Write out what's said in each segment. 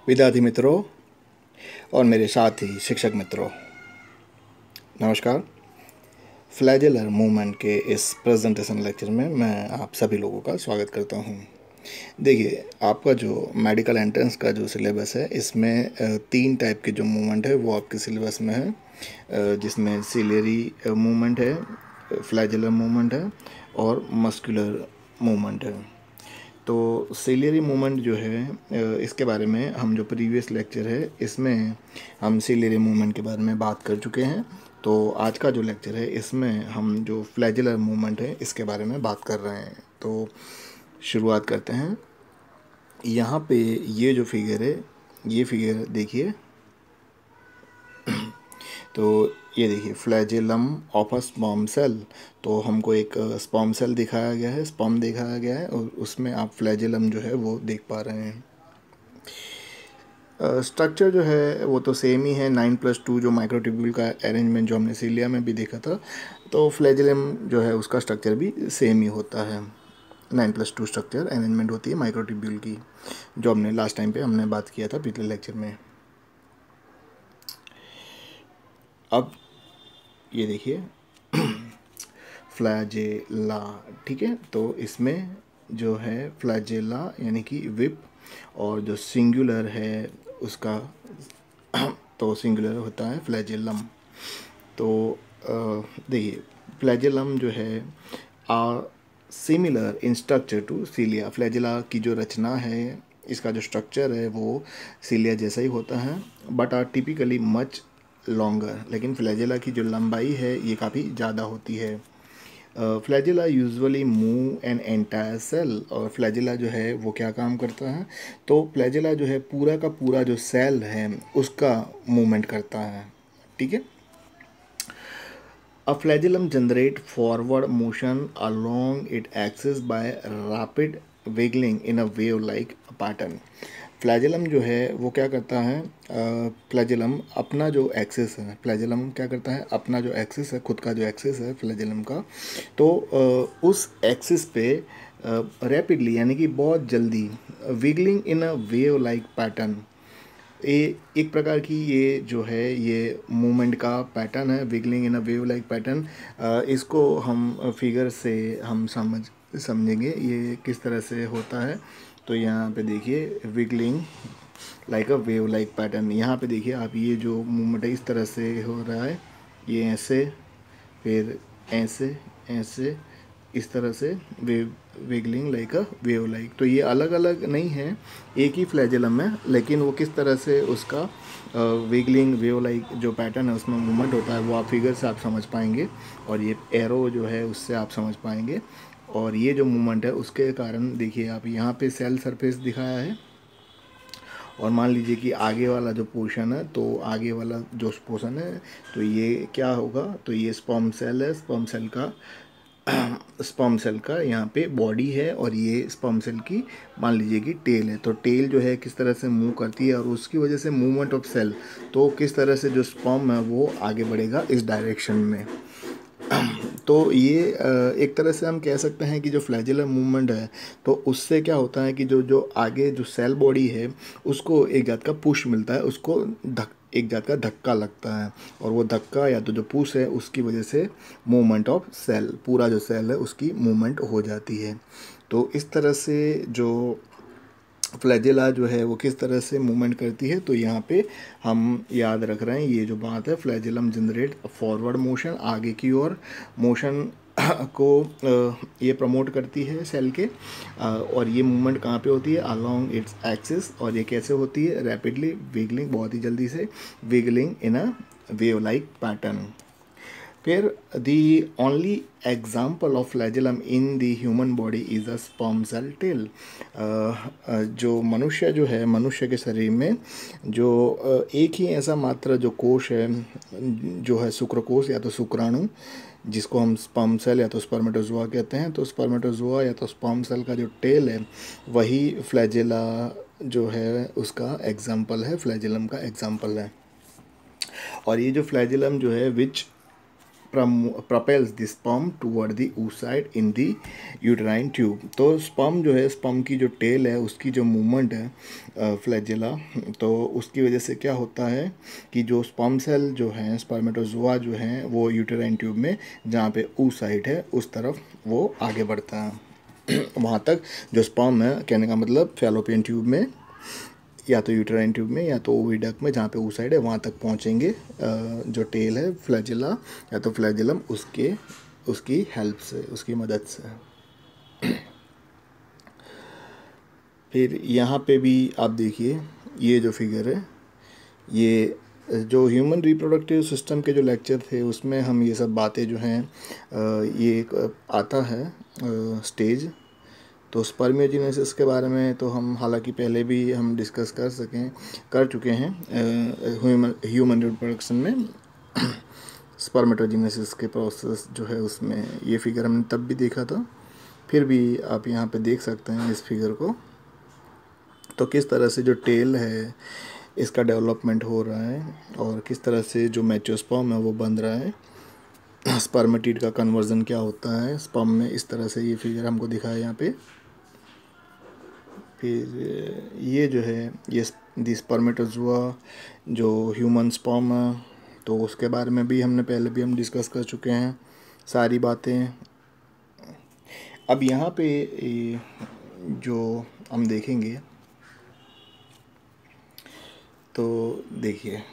विद्यार्थी मित्रों और मेरे साथ ही शिक्षक मित्रों, नमस्कार। फ्लैजेलर मूवमेंट के इस प्रेजेंटेशन लेक्चर में मैं आप सभी लोगों का स्वागत करता हूं। देखिए, आपका जो मेडिकल एंट्रेंस का जो सिलेबस है, इसमें 3 टाइप के जो मूवमेंट है वो आपके सिलेबस में है, जिसमें सिलेरी मूवमेंट है, फ्लैजेलर मूवमेंट है और मस्कुलर मूवमेंट है। तो सिलियरी मूवमेंट जो है, इसके बारे में हम जो प्रीवियस लेक्चर है इसमें हम सिलियरी मूवमेंट के बारे में बात कर चुके हैं। तो आज का जो लेक्चर है इसमें हम जो फ्लैजेलर मूवमेंट है इसके बारे में बात कर रहे हैं। तो शुरुआत करते हैं। यहाँ पे ये जो फिगर है, ये फिगर देखिए। तो ये देखिए, flagellum of a sperm cell. तो हमको एक स्पर्म सेल दिखाया गया है, स्पर्म दिखाया गया है और उसमें आप फ्लैजेलम जो है वो देख पा रहे हैं। स्ट्रक्चर जो है वो तो सेम ही है, 9+2 जो माइक्रोट्यूब्यूल का अरेंजमेंट जो हमने सीलिया में भी देखा था, तो फ्लैजेलम जो है उसका स्ट्रक्चर भी सेम ही होता है। 9+2 स्ट्रक्चर अरेंजमेंट होती है माइक्रोट्यूब्यूल की, जो हमने लास्ट टाइम पे हमने बात किया था पिछले लेक्चर में। अब ये देखिए फ्लैजेला, ठीक है। तो इसमें जो है फ्लैजेला यानी कि विप, और जो सिंगुलर है उसका तो सिंगुलर होता है फ्लैजेलम। तो देखिए, फ्लैजेलम जो है uh similar in structure to cilia. Flagella की जो रचना है, इसका जो स्ट्रक्चर है वो सीलिया जैसा ही होता है, but are typically much longer. लेकिन फ्लैजेला की जो लंबाई है ये काफ़ी ज़्यादा होती है। Flagella usually move an entire cell. और फ्लैजेला जो है वो क्या काम करता है, तो फ्लैजेला जो है पूरा का पूरा जो सेल है उसका मूवमेंट करता है, ठीक है। A flagellum generate forward motion along its axis by rapid wiggling in a wave-like pattern. Flagellum जो है वो क्या करता है, फ्लैजेलम अपना जो एक्सिस है, फ्लैजेलम क्या करता है, अपना जो एक्सिस है, खुद का जो एक्सिस है फ्लैजेलम का, तो उस एक्सिस पे रैपिडली यानी कि बहुत जल्दी wiggling in a wave like pattern, ये एक प्रकार की ये जो है ये मूवमेंट का पैटर्न है, wiggling in a wave like pattern. इसको हम फिगर से हम समझेंगे ये किस तरह से होता है। तो यहाँ पे देखिए, wiggling like a wave like pattern. यहाँ पे देखिए आप, ये जो मूवमेंट है इस तरह से हो रहा है, ये ऐसे, फिर ऐसे, ऐसे, इस तरह से wave wiggling like a wave like. तो ये अलग अलग नहीं है, एक ही फ्लैजेलम है, लेकिन वो किस तरह से उसका विगलिंग वेव लाइक जो पैटर्न है उसमें मूवमेंट होता है वो आप फिगर से आप समझ पाएंगे, और ये एरो जो है उससे आप समझ पाएंगे। और ये जो मूवमेंट है उसके कारण देखिए आप, यहाँ पे सेल सरफेस दिखाया है, और मान लीजिए कि आगे वाला जो पोर्शन है, तो आगे वाला जो पोर्शन है तो ये क्या होगा, तो ये स्पर्म सेल है, स्पर्म सेल का स्पर्म सेल का यहाँ पे बॉडी है, और ये स्पर्म सेल की मान लीजिए कि टेल है। तो टेल जो है किस तरह से मूव करती है, और उसकी वजह से मूवमेंट ऑफ सेल, तो किस तरह से जो स्पर्म है वो आगे बढ़ेगा इस डायरेक्शन में। तो ये एक तरह से हम कह सकते हैं कि जो फ्लैजेलर मूवमेंट है, तो उससे क्या होता है कि जो जो आगे जो सेल बॉडी है उसको एक जात का पुश मिलता है, उसको एक जात का धक्का लगता है, और वो धक्का या तो जो पुश है उसकी वजह से मूवमेंट ऑफ सेल, पूरा जो सेल है उसकी मूवमेंट हो जाती है। तो इस तरह से जो फ्लैजेला जो है वो किस तरह से मूवमेंट करती है, तो यहाँ पे हम याद रख रहे हैं ये जो बात है, फ्लैजेलम जनरेट फॉरवर्ड मोशन, आगे की ओर मोशन को ये प्रमोट करती है सेल के। और ये मूवमेंट कहाँ पे होती है, अलोंग इट्स एक्सिस। और ये कैसे होती है, रैपिडली विगलिंग, बहुत ही जल्दी से wiggling in a wave like pattern. फिर the only example of flagellum in the human body is a sperm cell tail. जो मनुष्य जो है, मनुष्य के शरीर में जो एक ही ऐसा मात्र जो कोश है जो है शुक्रकोश या तो शुक्राणु, जिसको हम स्पर्म सेल या तो स्पर्मेटोजोआ कहते हैं। तो स्पर्मेटोजोआ या तो स्पर्म सेल का जो टेल है वही फ्लैजेला जो है उसका एग्जाम्पल है, फ्लैजेलम का एग्जाम्पल है। और ये जो फ्लैजेलम जो है which propels the sperm toward the oocyte in the uterine tube। तो स्पर्म जो है, स्पर्म की जो टेल है उसकी जो मूवमेंट है फ्लैजेला, तो उसकी वजह से क्या होता है कि जो स्पर्म सेल जो है, स्पर्मेटोजोआ जो है, वो यूटेराइन ट्यूब में जहाँ पे oocyte है उस तरफ वो आगे बढ़ता है वहाँ तक जो स्पर्म है, कहने का मतलब फैलोपियन ट्यूब में या तो यूटेराइन ट्यूब में या तो ओविडक्ट में जहाँ पे oocyte है वहाँ तक पहुँचेंगे जो टेल है फ्लैजेला या तो फ्लैजेलम उसकी हेल्प से, उसकी मदद से। फिर यहाँ पे भी आप देखिए ये जो फिगर है, ये जो ह्यूमन रिप्रोडक्टिव सिस्टम के जो लेक्चर थे उसमें हम ये सब बातें जो हैं ये एक आता है स्टेज। तो स्पर्मियोजेनेसिस के बारे में तो हम हालांकि पहले भी हम डिस्कस कर चुके हैं ह्यूमन रिप्रोडक्शन में स्पर्मेटोजेनेसिस के प्रोसेस जो है उसमें ये फिगर हमने तब भी देखा था। फिर भी आप यहाँ पे देख सकते हैं इस फिगर को, तो किस तरह से जो टेल है इसका डेवलपमेंट हो रहा है और किस तरह से जो मैच्योस्पर्म है वो बन रहा है, स्पर्मेटिड का कन्वर्जन क्या होता है स्पर्म में, इस तरह से ये फिगर हमको दिखाया यहाँ पे। फिर ये जो है ये दी स्पर्मेटोजोआ जो ह्यूमन स्पर्म है, तो उसके बारे में भी हमने पहले भी हम डिस्कस कर चुके हैं सारी बातें। अब यहाँ पे जो हम देखेंगे तो देखिए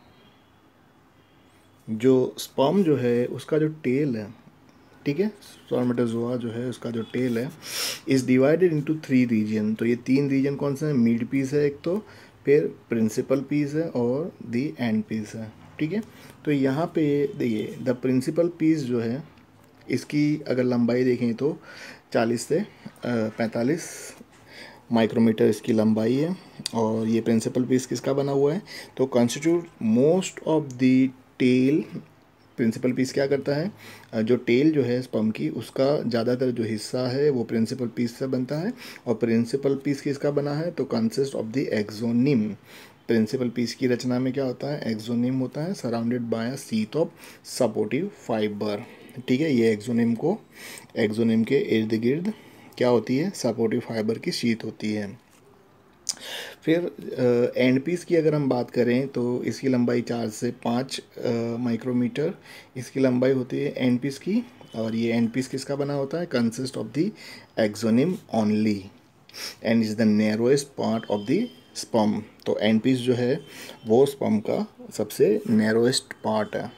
जो स्पर्म जो है उसका जो टेल है, ठीक है, स्पर्मेटोजोआ जो है उसका जो टेल है इज़ डिवाइडेड इनटू 3 रीजन। तो ये 3 रीजन कौन सा है, मिड पीस है एक, तो फिर प्रिंसिपल पीस है और दी एंड पीस है, ठीक है। तो यहाँ पे देखिए द प्रिंसिपल पीस जो है इसकी अगर लंबाई देखें तो 40 से 45 माइक्रोमीटर इसकी लंबाई है। और ये प्रिंसिपल पीस किसका बना हुआ है, तो constitute most of the tail. Principal piece क्या करता है, जो टेल जो है स्पर्म की उसका ज़्यादातर जो हिस्सा है वो प्रिंसिपल पीस से बनता है। और प्रिंसिपल पीस किसका बना है, तो consist of the axoneme. Principal piece की रचना में क्या होता है, एक्सोनिम होता है surrounded by a sheath of supportive fibre, ठीक है। ये एक्सोनिम के इर्द गिर्द क्या होती है, सपोर्टिव फाइबर की शीथ होती है। फिर एंड पीस की अगर हम बात करें तो इसकी लंबाई 4 से 5 माइक्रोमीटर इसकी लंबाई होती है एंड पीस की। और ये एंड पीस किसका बना होता है, consist of the axoneme only end is the narrowest part of the sperm. तो एंड पीस जो है वो स्पर्म का सबसे नैरोएस्ट पार्ट है।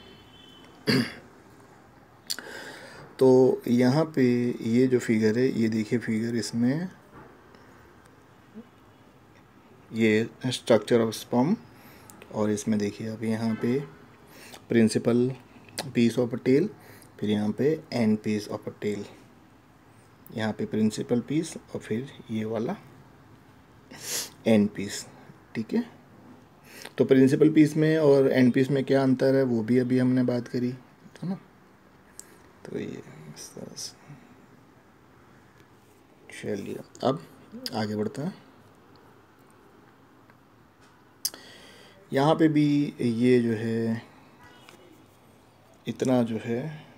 तो यहाँ पे ये जो फिगर है, ये देखिए फिगर, इसमें ये स्ट्रक्चर ऑफ स्पर्म और इसमें देखिए अब यहाँ पे principal piece of a tail, फिर यहाँ पे end piece of a tail, यहाँ पे प्रिंसिपल पीस और फिर ये वाला एंड पीस, ठीक है। तो प्रिंसिपल पीस में और एंड पीस में क्या अंतर है वो भी अभी हमने बात करी, है ना। तो ये इस तरह से, चलिए अब आगे बढ़ते हैं। यहाँ पे भी ये जो है इतना जो है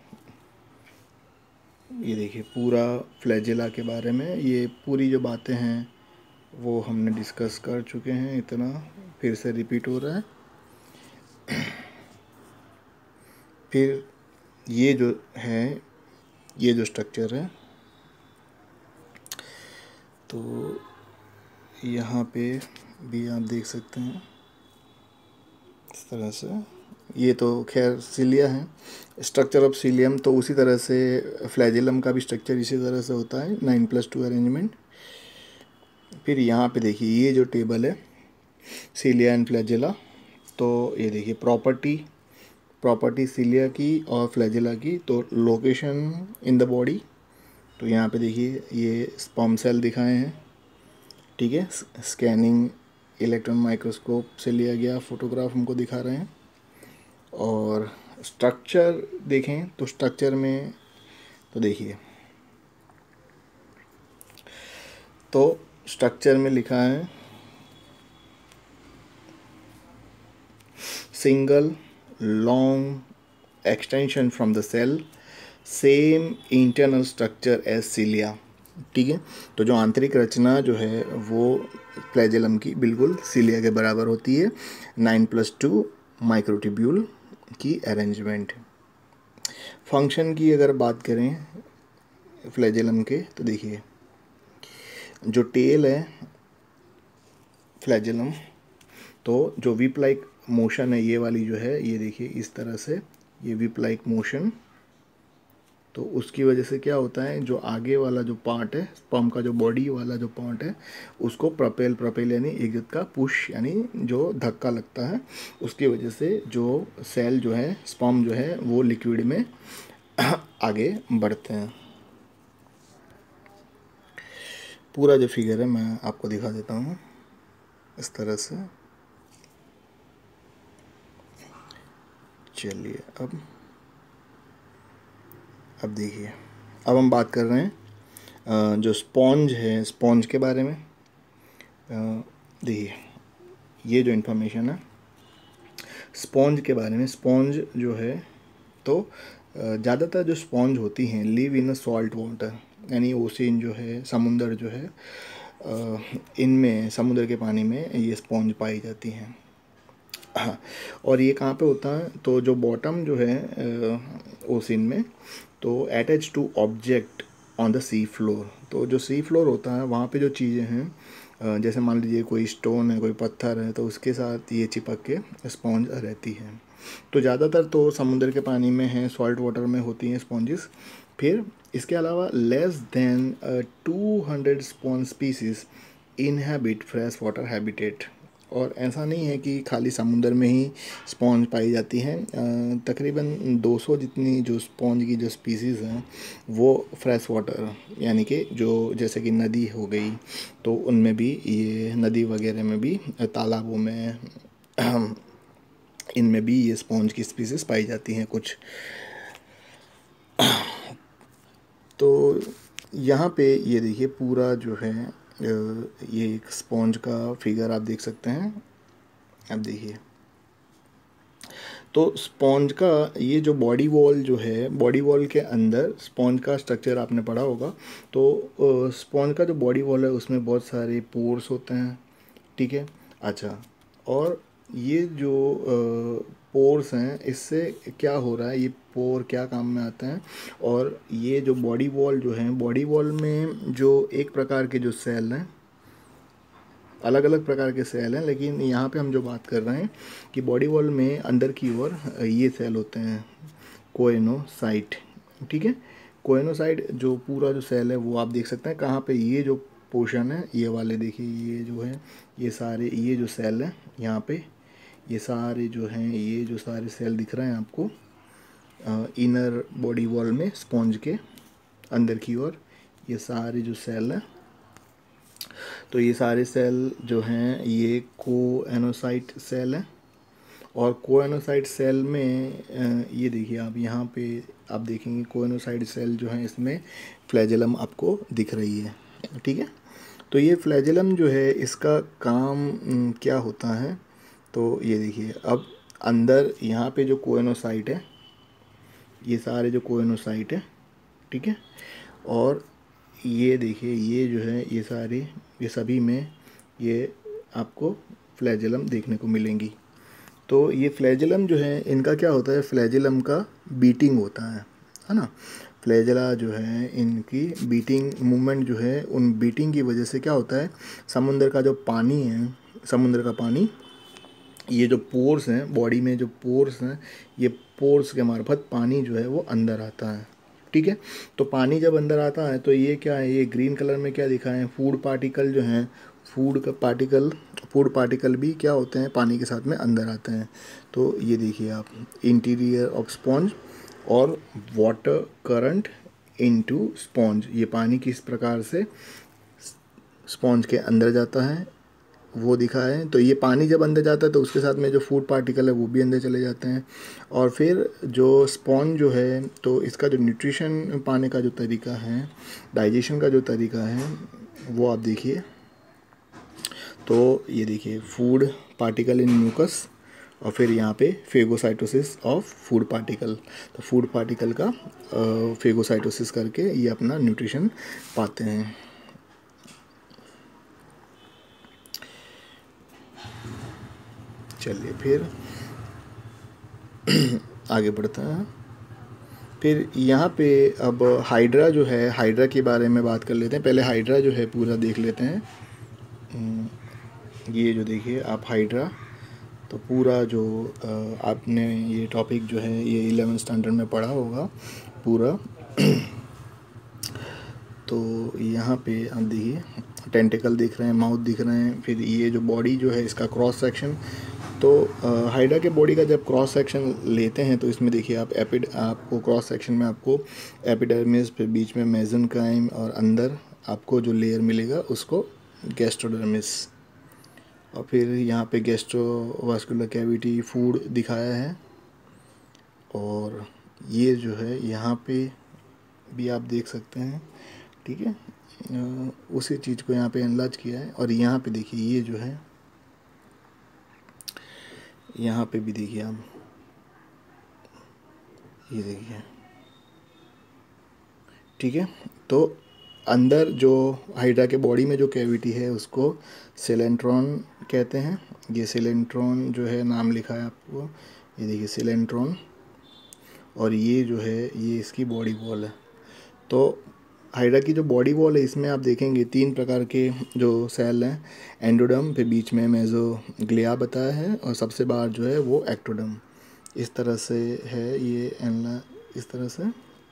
ये देखिए पूरा फ्लैजेला के बारे में ये पूरी जो बातें हैं वो हमने डिस्कस कर चुके हैं, इतना फिर से रिपीट हो रहा है। फिर ये जो है ये जो स्ट्रक्चर है, तो यहाँ पे भी आप देख सकते हैं इस तरह से, ये तो खैर सीलिया है, स्ट्रक्चर ऑफ सीलियम। तो उसी तरह से फ्लैजेलम का भी स्ट्रक्चर इसी तरह से होता है, 9+2 अरेंजमेंट। फिर यहाँ पे देखिए ये जो टेबल है सीलिया एंड फ्लैजेला, तो ये देखिए प्रॉपर्टी सीलिया की और फ्लैजेला की, तो लोकेशन इन द बॉडी। तो यहाँ पे देखिए ये स्पर्म सेल दिखाए हैं, ठीक है, स्कैनिंग इलेक्ट्रॉन माइक्रोस्कोप से लिया गया फोटोग्राफ हमको दिखा रहे हैं। और स्ट्रक्चर देखें तो स्ट्रक्चर में तो देखिए, तो स्ट्रक्चर में लिखा है single long extension from the cell, same internal structure as cilia. ठीक है, तो जो आंतरिक रचना जो है वो फ्लैजेलम की बिल्कुल सीलिया के बराबर होती है। 9+2 माइक्रोट्यूब्यूल की अरेंजमेंट। फंक्शन की अगर बात करें फ्लैजेलम के, तो देखिए जो टेल है फ्लैजेलम, तो जो विप लाइक मोशन है ये वाली जो है, ये देखिए इस तरह से ये विप लाइक मोशन, तो उसकी वजह से क्या होता है, जो आगे वाला जो पार्ट है स्पर्म का, जो बॉडी वाला जो पार्ट है, उसको प्रोपेल यानी एक जगह का पुश यानी जो धक्का लगता है, उसकी वजह से जो सेल जो है स्पर्म जो है वो लिक्विड में आगे बढ़ते हैं। पूरा जो फिगर है मैं आपको दिखा देता हूँ इस तरह से। चलिए अब देखिए, अब हम बात कर रहे हैं जो स्पॉन्ज है, स्पॉन्ज के बारे में। देखिए ये जो इन्फॉर्मेशन है स्पॉन्ज के बारे में, स्पॉन्ज जो है तो ज़्यादातर जो स्पॉन्ज होती हैं live in a salt water, यानी ओशियन जो है, समुंदर जो है, इनमें समुद्र के पानी में ये स्पॉन्ज पाई जाती हैं। हाँ, और ये कहाँ पे होता है, तो जो बॉटम जो है ओशियन में, तो attach to object on the sea floor, तो जो सी फ्लोर होता है वहाँ पे जो चीज़ें हैं, जैसे मान लीजिए कोई स्टोन है, कोई पत्थर है, तो उसके साथ ये चिपक के स्पॉन्ज रहती है। तो ज़्यादातर तो समुद्र के पानी में है, सॉल्ट वाटर में होती हैं स्पॉन्जेस। फिर इसके अलावा less than 200 sponge species inhabit fresh water habitat, और ऐसा नहीं है कि खाली समुद्र में ही स्पॉन्ज पाई जाती हैं। तकरीबन 200 जितनी जो स्पॉन्ज की जो स्पीसीज़ हैं वो फ्रेश वाटर यानी कि जो जैसे कि नदी हो गई, तो उनमें भी, ये नदी वगैरह में भी, तालाबों में, इनमें भी ये स्पॉन्ज की स्पीसीज़ पाई जाती हैं कुछ। तो यहाँ पे ये देखिए पूरा जो है ये एक स्पॉन्ज का फिगर आप देख सकते हैं। अब देखिए, तो स्पॉन्ज का ये जो बॉडी वॉल जो है, बॉडी वॉल के अंदर स्पॉन्ज का स्ट्रक्चर आपने पढ़ा होगा, तो स्पॉन्ज का जो बॉडी वॉल है उसमें बहुत सारे पोर्स होते हैं। ठीक है, अच्छा, और ये जो पोर्स हैं, इससे क्या हो रहा है, ये पोर क्या काम में आते हैं, और ये जो बॉडी वॉल जो है, बॉडी वॉल में जो एक प्रकार के जो सेल हैं, अलग अलग प्रकार के सेल हैं, लेकिन यहाँ पे हम जो बात कर रहे हैं कि बॉडी वॉल में अंदर की ओर ये सेल होते हैं कोएनोसाइट। ठीक है, कोएनोसाइट जो पूरा जो सेल है वो आप देख सकते हैं कहाँ पे, ये जो पोर्शन है ये वाले देखिए, ये जो है ये सारे, ये जो सेल हैं यहाँ पे, ये सारे जो हैं, ये जो सारे सेल दिख रहे हैं आपको इनर बॉडी वॉल में स्पॉन्ज के अंदर की ओर, ये सारे जो सेल हैं, तो ये सारे सेल जो हैं ये कोएनोसाइट सेल हैं। और कोएनोसाइट सेल में ये देखिए आप यहाँ पे आप देखेंगे कोएनोसाइट सेल जो है इसमें फ्लैजेलम आपको दिख रही है। ठीक है, तो ये फ्लैजेलम जो है इसका काम क्या होता है, तो ये देखिए अब अंदर यहाँ पे जो कोएनोसाइट है, ये सारे जो कोएनोसाइट है, ठीक है, और ये देखिए ये जो है ये सारे, ये सभी में ये आपको फ्लैजेलम देखने को मिलेंगी। तो ये फ्लैजेलम जो है इनका क्या होता है, फ्लैजेलम का बीटिंग होता है ना। फ्लैजेला जो है इनकी बीटिंग मूवमेंट जो है, उन बीटिंग की वजह से क्या होता है, समुद्र का जो पानी है, समुद्र का पानी, ये जो पोर्स हैं बॉडी में, जो पोर्स हैं, ये पोर्स के मार्फत पानी जो है वो अंदर आता है। ठीक है, तो पानी जब अंदर आता है तो ये क्या है, ये ग्रीन कलर में क्या दिखा है, फूड पार्टिकल जो हैं, फूड पार्टिकल भी क्या होते हैं, पानी के साथ में अंदर आते हैं। तो ये देखिए आप, इंटीरियर ऑफ स्पॉन्ज और वाटर करंट इनटू स्पॉन्ज, ये पानी किस प्रकार से स्पॉन्ज के अंदर जाता है वो दिखा है। तो ये पानी जब अंदर जाता है तो उसके साथ में जो फूड पार्टिकल है वो भी अंदर चले जाते हैं। और फिर जो स्पॉन्ज जो है, तो इसका जो न्यूट्रिशन पाने का जो तरीका है, डाइजेशन का जो तरीका है, वो आप देखिए। तो ये देखिए फूड पार्टिकल इन म्यूकस, और फिर यहाँ पे फेगोसाइटोसिस ऑफ फूड पार्टिकल, तो फूड पार्टिकल का फेगोसाइटोसिस करके ये अपना न्यूट्रिशन पाते हैं। चलिए फिर आगे बढ़ते हैं। फिर यहाँ पे अब हाइड्रा जो है, हाइड्रा के बारे में बात कर लेते हैं। पहले हाइड्रा जो है पूरा देख लेते हैं। ये जो देखिए आप हाइड्रा, तो पूरा जो आपने ये टॉपिक जो है ये 11th स्टैंडर्ड में पढ़ा होगा पूरा। तो यहाँ पे आप देखिए टेंटिकल दिख रहे हैं, माउथ दिख रहे हैं, फिर ये जो बॉडी जो है इसका क्रॉस सेक्शन। तो हाइड्रा के बॉडी का जब क्रॉस सेक्शन लेते हैं तो इसमें देखिए आप आपको क्रॉस सेक्शन में आपको एपिडर्मिस, फिर बीच में मेसेनकाइम और अंदर आपको जो लेयर मिलेगा उसको गैस्ट्रोडर्मिस, और फिर यहाँ पे गैस्ट्रोवास्कुलर कैविटी फूड दिखाया है। और ये जो है यहाँ पे भी आप देख सकते हैं, ठीक है, उसी चीज़ को यहाँ पे एनलार्ज किया है। और यहाँ पे देखिए ये जो है, यहाँ पे भी देखिए आप, ये देखिए, ठीक है। तो अंदर जो हाइड्रा के बॉडी में जो कैविटी है उसको सेलेंट्रॉन कहते हैं। ये सेलेंट्रॉन जो है नाम लिखा है आपको, ये देखिए सेलेंट्रॉन, और ये जो है ये इसकी बॉडी वॉल है। तो हाइड्रा की जो बॉडी वॉल है इसमें आप देखेंगे 3 प्रकार के जो सेल हैं, एंडोडर्म, फिर बीच में मेसोग्लिया बताया है, और सबसे बाहर जो है वो एक्टोडर्म। इस तरह से है ये इस तरह से।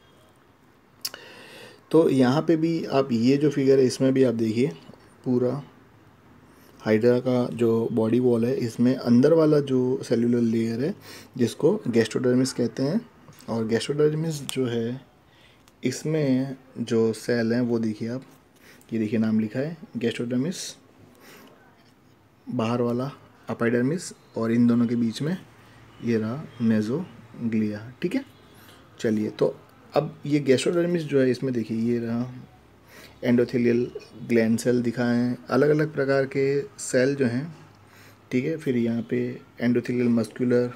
तो यहाँ पे भी आप ये जो फिगर है इसमें भी आप देखिए पूरा हाइड्रा का जो बॉडी वॉल है इसमें अंदर वाला जो सेल्यूलर लेयर है जिसको गैस्ट्रोडर्मिस कहते हैं। और गैस्ट्रोडर्मिस जो है इसमें जो सेल हैं वो देखिए आप, ये देखिए नाम लिखा है गैस्ट्रोडर्मिस, बाहर वाला एपिडर्मिस, और इन दोनों के बीच में ये रहा मेसोग्लिया, ठीक है। चलिए तो अब ये गैस्ट्रोडर्मिस जो है इसमें देखिए ये रहा एंडोथेलियल ग्लैंड सेल दिखाए हैं, अलग अलग प्रकार के सेल जो हैं, ठीक है। फिर यहाँ पे endothelial muscular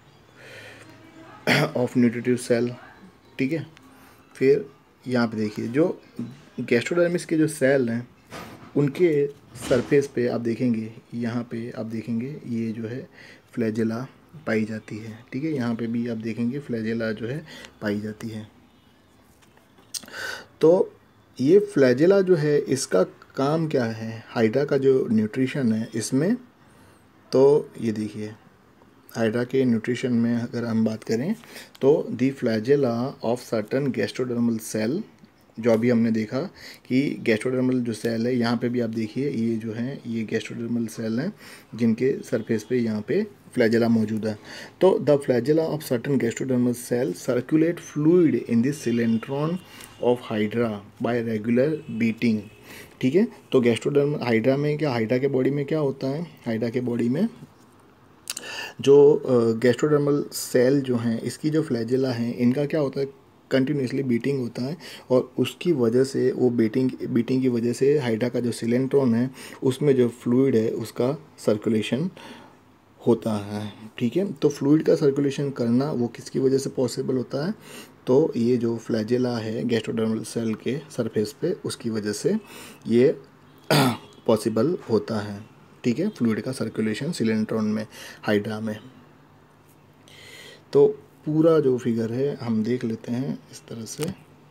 of nutritive cell, ठीक है। फिर यहाँ पे देखिए जो गैस्ट्रोडर्मिस के जो सेल हैं उनके सरफेस पे आप देखेंगे, यहाँ पे आप देखेंगे ये जो है फ्लैजेला पाई जाती है, ठीक है। यहाँ पे भी आप देखेंगे फ्लैजेला जो है पाई जाती है। तो ये फ्लैजेला जो है इसका काम क्या है, हाइड्रा का जो न्यूट्रिशन है इसमें, तो ये देखिए हाइड्रा के न्यूट्रिशन में अगर हम बात करें तो the flagella of certain gastrodermal cell, जो अभी हमने देखा कि गैस्ट्रोडर्मल जो सेल है यहाँ पे भी आप देखिए ये जो है ये गैस्ट्रोडर्मल सेल हैं जिनके सरफेस पे यहाँ पे फ्लैजेला मौजूद है। तो the flagella of certain gastrodermal cell circulate fluid in this coelenteron of hydra by regular beating, ठीक है। तो गैस्ट्रोडर्मल हाइड्रा में क्या, हाइड्रा के बॉडी में क्या होता है, हाइड्रा के बॉडी में जो गैस्ट्रोडर्मल सेल जो हैं इसकी जो फ्लैजेला हैं इनका क्या होता है, कंटिन्यूसली बीटिंग होता है, और उसकी वजह से वो बीटिंग की वजह से हाइड्रा का जो सिलेंट्रॉन है उसमें जो फ्लूइड है उसका सर्कुलेशन होता है, ठीक है। तो फ्लूइड का सर्कुलेशन करना वो किसकी वजह से पॉसिबल होता है, तो ये जो फ्लैजेला है गैस्ट्रोडर्मल सेल के सरफेस पे उसकी वजह से ये पॉसिबल होता है, ठीक है, फ्लूइड का सर्कुलेशन सिलेंट्रॉन में, हाइड्रा में। तो पूरा जो फिगर है हम देख लेते हैं इस तरह से।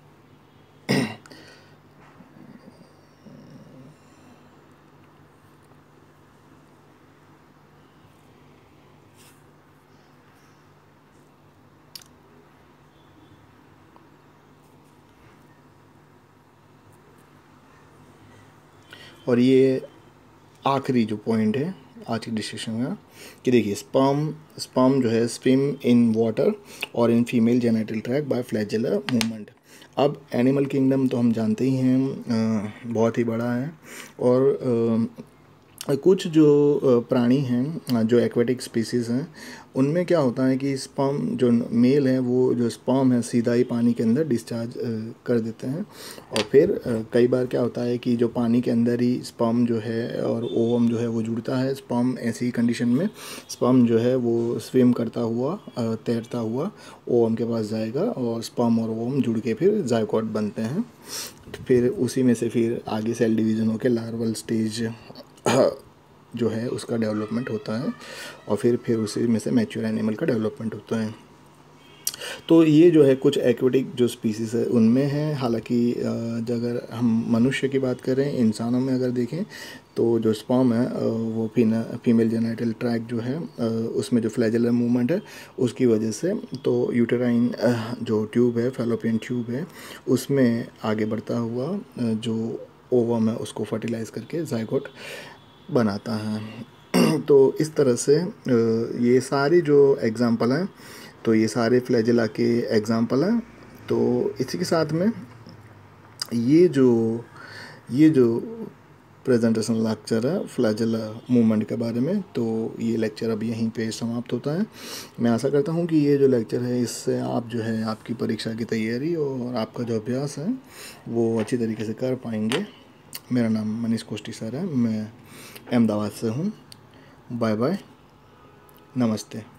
और ये आखिरी जो पॉइंट है आज की डिस्कशन का कि देखिए स्पर्म जो है स्विम इन वाटर और in female genital tract by flagellar movement. अब एनिमल किंगडम तो हम जानते ही हैं बहुत ही बड़ा है, और कुछ जो प्राणी हैं जो एक्वेटिक स्पीसीज़ हैं, उनमें क्या होता है कि स्पर्म जो मेल है वो जो स्पर्म है सीधा ही पानी के अंदर डिस्चार्ज कर देते हैं। और फिर कई बार क्या होता है कि जो पानी के अंदर ही स्पर्म जो है और ओवम जो है वो जुड़ता है। स्पर्म ऐसी कंडीशन में स्पर्म जो है वो स्विम करता हुआ तैरता हुआ ओवम के पास जाएगा और स्पर्म और ओवम जुड़ के फिर जायगोट बनते हैं। फिर उसी में से फिर आगे सेल डिवीज़न होकर लार्वल स्टेज जो है उसका डेवलपमेंट होता है और फिर उसी में से मैच्योर एनिमल का डेवलपमेंट होता है। तो ये जो है कुछ एक्वेटिक जो स्पीसीज़ है उनमें है। हालांकि अगर हम मनुष्य की बात करें, इंसानों में अगर देखें तो जो स्पर्म है वो फीमेल जेनिटल ट्रैक्ट जो है उसमें जो फ्लैजेलर मूवमेंट है उसकी वजह से तो यूटेराइन जो ट्यूब है, फैलोपियन ट्यूब है, उसमें आगे बढ़ता हुआ जो ओवम है उसको फर्टिलाइज करके जायगोट बनाता है। तो इस तरह से ये सारी जो एग्ज़ाम्पल हैं, तो ये सारे फ्लैजेला के एग्ज़ाम्पल हैं। तो इसी के साथ में ये जो प्रेजेंटेशन लेक्चर है फ्लैजेला मूवमेंट के बारे में, तो ये लेक्चर अब यहीं पे समाप्त होता है। मैं आशा करता हूँ कि ये जो लेक्चर है इससे आप जो है आपकी परीक्षा की तैयारी और आपका जो अभ्यास है वो अच्छी तरीके से कर पाएंगे। मेरा नाम मनीष कोष्टी सर है, मैं अहमदाबाद से हूँ। बाय बाय, नमस्ते।